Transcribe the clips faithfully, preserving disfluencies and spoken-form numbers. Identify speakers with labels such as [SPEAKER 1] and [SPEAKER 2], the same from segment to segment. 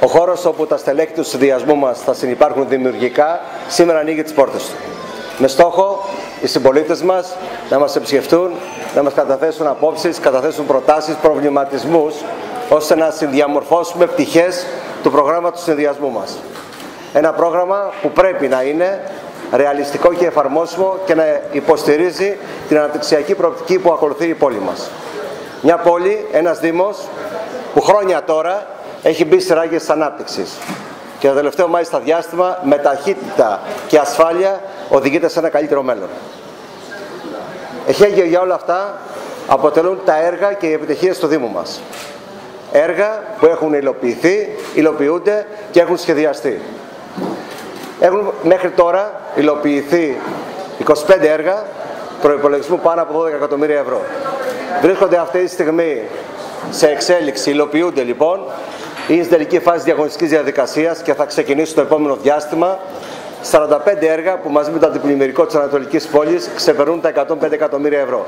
[SPEAKER 1] Ο χώρος όπου τα στελέχη του συνδυασμού μας θα συνυπάρχουν δημιουργικά, σήμερα ανοίγει τις πόρτες του. Με στόχο οι συμπολίτες μας να μας επισκεφτούν, να μας καταθέσουν απόψεις, καταθέσουν προτάσεις, προβληματισμούς, ώστε να συνδιαμορφώσουμε πτυχές του προγράμματος του συνδυασμού μας. Ένα πρόγραμμα που πρέπει να είναι ρεαλιστικό και εφαρμόσιμο και να υποστηρίζει την αναπτυξιακή προοπτική που ακολουθεί η πόλη μας. Μια πόλη, ένας δήμος που χρόνια τώρα έχει μπει σε ράγες της ανάπτυξης και το τελευταίο μάλιστα διάστημα με ταχύτητα και ασφάλεια οδηγείται σε ένα καλύτερο μέλλον. Εχέγγυο για όλα αυτά αποτελούν τα έργα και οι επιτυχίες του Δήμου μας. Έργα που έχουν υλοποιηθεί, υλοποιούνται και έχουν σχεδιαστεί. Έχουν μέχρι τώρα υλοποιηθεί είκοσι πέντε έργα προϋπολογισμού πάνω από δώδεκα εκατομμύρια ευρώ. Βρίσκονται αυτή τη στιγμή σε εξέλιξη, υλοποιούνται λοιπόν, ή στην τελική φάση διαγωνιστικής διαδικασίας και θα ξεκινήσει το επόμενο διάστημα σαράντα πέντε έργα που μαζί με το αντιπλημμυρικό της Ανατολικής πόλης ξεπερνούν τα εκατόν πέντε εκατομμύρια ευρώ.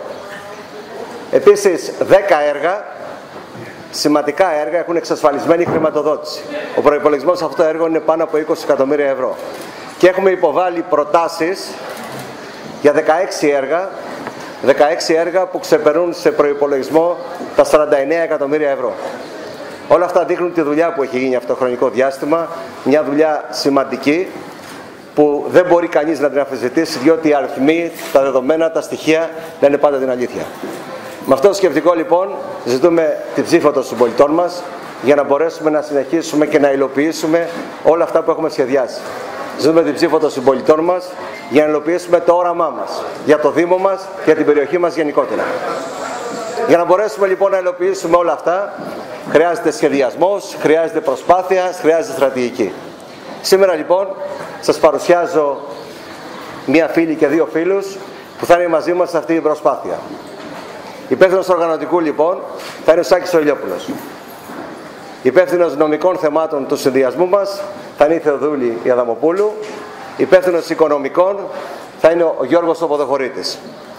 [SPEAKER 1] Επίσης, δέκα έργα, σημαντικά έργα, έχουν εξασφαλισμένη χρηματοδότηση. Ο προϋπολογισμός αυτού του έργου είναι πάνω από είκοσι εκατομμύρια ευρώ. Και έχουμε υποβάλει προτάσεις για δεκαέξι έργα, δεκαέξι έργα που ξεπερνούν σε προϋπολογισμό τα σαράντα εννέα εκατομμύρια ευρώ. Όλα αυτά δείχνουν τη δουλειά που έχει γίνει αυτό το χρονικό διάστημα, μια δουλειά σημαντική που δεν μπορεί κανείς να την αμφισβητήσει, διότι οι αριθμοί, τα δεδομένα, τα στοιχεία λένε πάντα την αλήθεια. Με αυτό το σκεπτικό λοιπόν ζητούμε την ψήφο των συμπολιτών μας για να μπορέσουμε να συνεχίσουμε και να υλοποιήσουμε όλα αυτά που έχουμε σχεδιάσει. Ζητούμε την ψήφο των συμπολιτών μας για να υλοποιήσουμε το όραμά μας, για το Δήμο μας, για την περιοχή μας γενικότερα. Για να μπορέσουμε λοιπόν να υλοποιήσουμε όλα αυτά, χρειάζεται σχεδιασμός, χρειάζεται προσπάθεια, χρειάζεται στρατηγική. Σήμερα λοιπόν σας παρουσιάζω μία φίλη και δύο φίλους που θα είναι μαζί μας σε αυτή την προσπάθεια. Υπεύθυνος οργανωτικού λοιπόν θα είναι ο Σάκης ο Ηλιόπουλος. Υπεύθυνος νομικών θεμάτων του συνδυασμού μας θα είναι η Θεοδούλη η Αδαμοπούλου. Υπεύθυνος οικονομικών θα είναι ο Γιώργος ο Ποδοχωρήτης.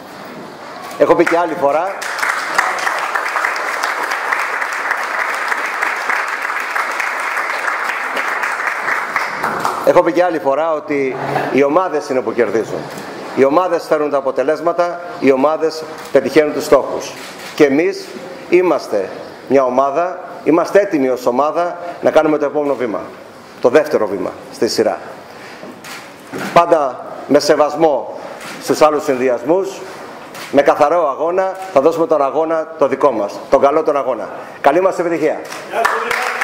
[SPEAKER 1] Έχω πει και άλλη φορά, έχω πει και άλλη φορά ότι οι ομάδες είναι που κερδίζουν. Οι ομάδες φέρνουν τα αποτελέσματα, οι ομάδες πετυχαίνουν τους στόχους. Και εμείς είμαστε μια ομάδα, είμαστε έτοιμοι ως ομάδα να κάνουμε το επόμενο βήμα, το δεύτερο βήμα στη σειρά. Πάντα με σεβασμό στους άλλους συνδυασμούς, με καθαρό αγώνα, θα δώσουμε τον αγώνα το δικό μας, τον καλό τον αγώνα. Καλή μας επιτυχία!